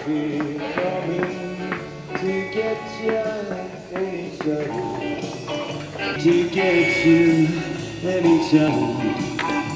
be coming to get you anytime. To get you anytime.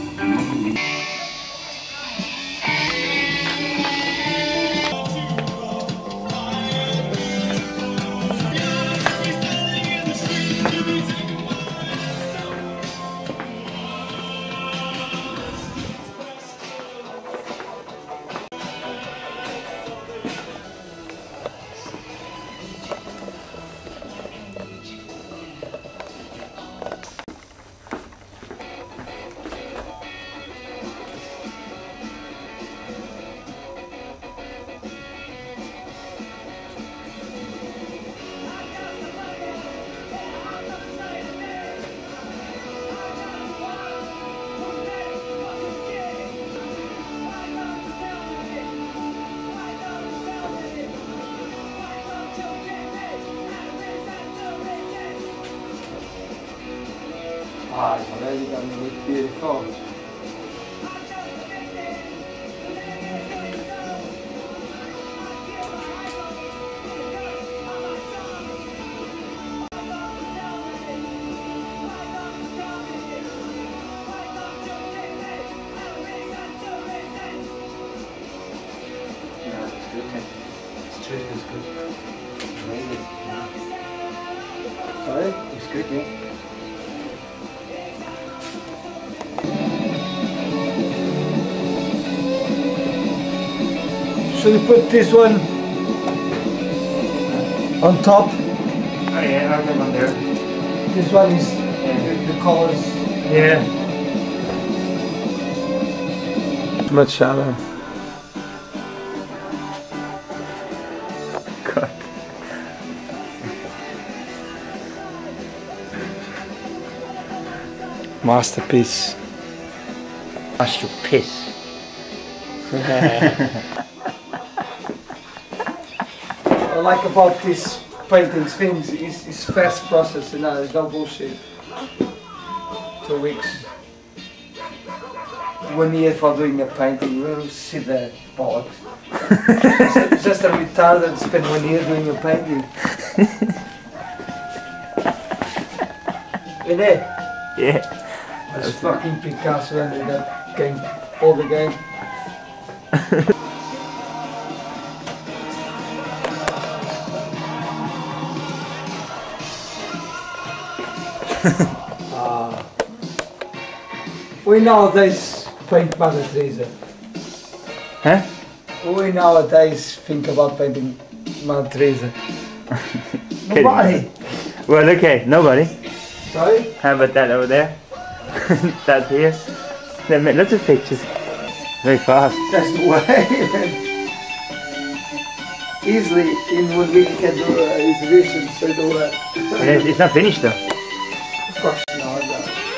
Ah, it's already gonna look beautiful. Yeah, it's good. It's true, it's good. Amazing. Yeah. Sorry? It's good, yeah. Should we put this one on top? Oh yeah, I'll get one there. This one is the colors. Yeah. Much shallow. God. Masterpiece. Masterpiece. What I like about this painting things is it's fast process, you know, there's no bullshit. 2 weeks. 1 year for doing a painting, we'll sit there, bollocks. just a retarded spend 1 year doing a painting. In there? Yeah. This fucking Picasso ended up getting all the game. We nowadays paint Mother Teresa. Huh? We nowadays think about painting Mother Teresa. Nobody! Well, okay, nobody. Sorry? How about that over there? That here? They made lots of pictures. Very fast. That's the way. Easily, in 1 week you can do an exhibition straight away. It's not finished though. Of course, no, no.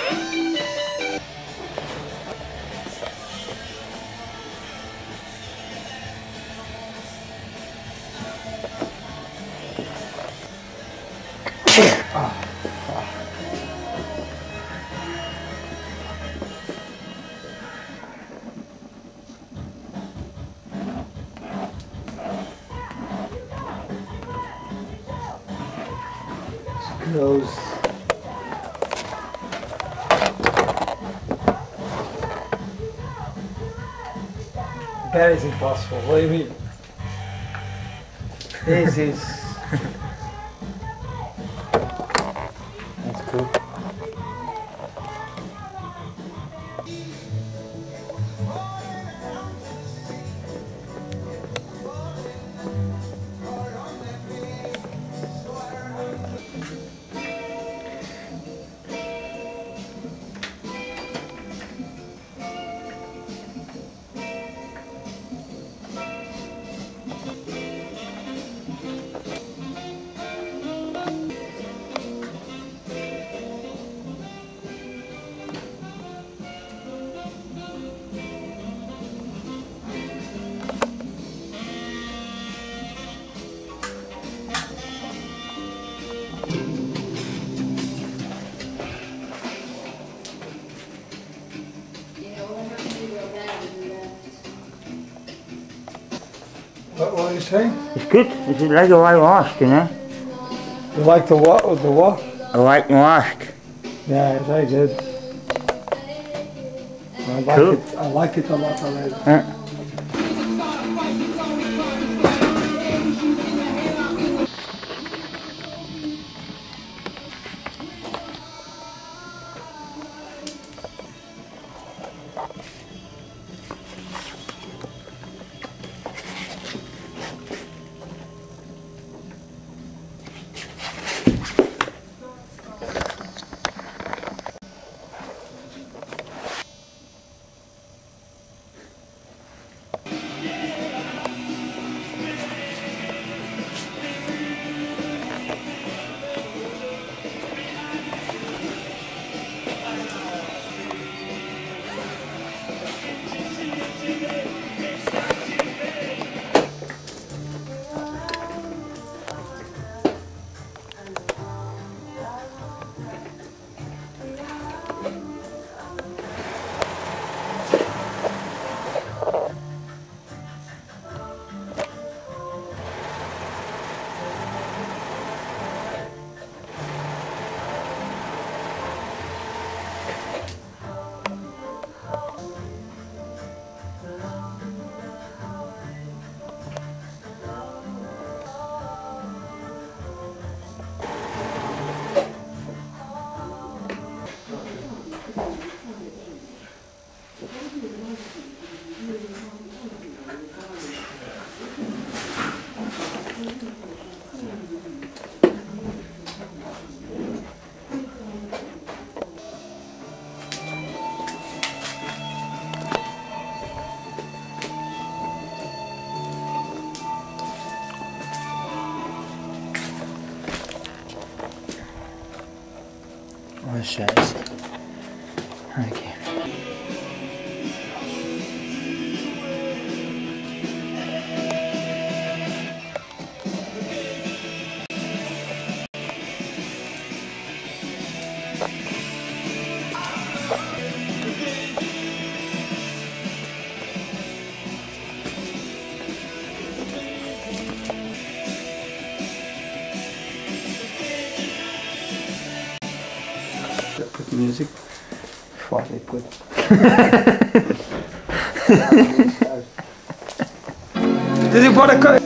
Gross. That is impossible. What do you mean? This is. That's cool. What are you saying? It's good. It's like a whitewash, you know? You like the what? The what? A whitewash. Yeah, it's very good. I like Cool. it. I like it a lot already. What shows? Okay. Put music. What they put. Did you put a cut?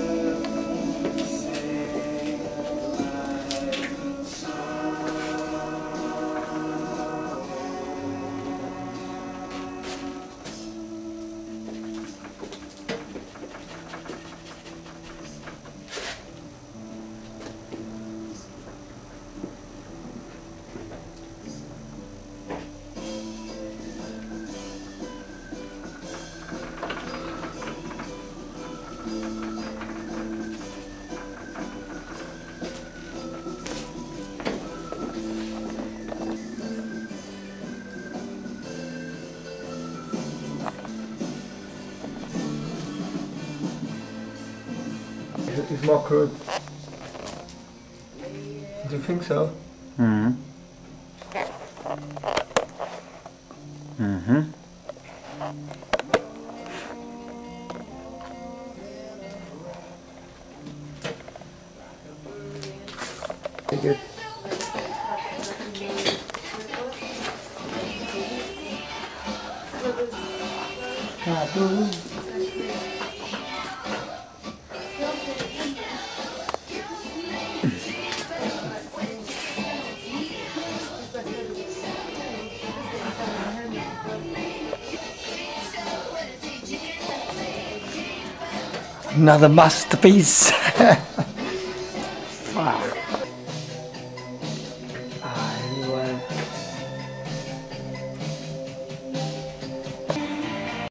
It's more crude. Do you think so? Mm-hmm. Mm-hmm. Very good. Another masterpiece.